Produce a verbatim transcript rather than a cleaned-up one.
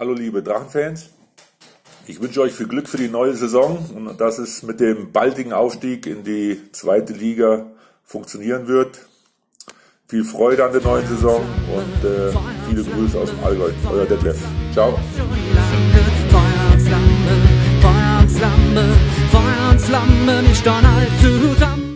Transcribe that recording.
Hallo liebe Drachenfans, ich wünsche euch viel Glück für die neue Saison und dass es mit dem baldigen Aufstieg in die zweite Liga funktionieren wird. Viel Freude an der neuen Saison und äh, viele Grüße aus dem Allgäu. Euer Detlef. Ciao. Feuer und Flamme, Feuer und Flamme, Feuer und Flamme, wir stehen alle zusammen.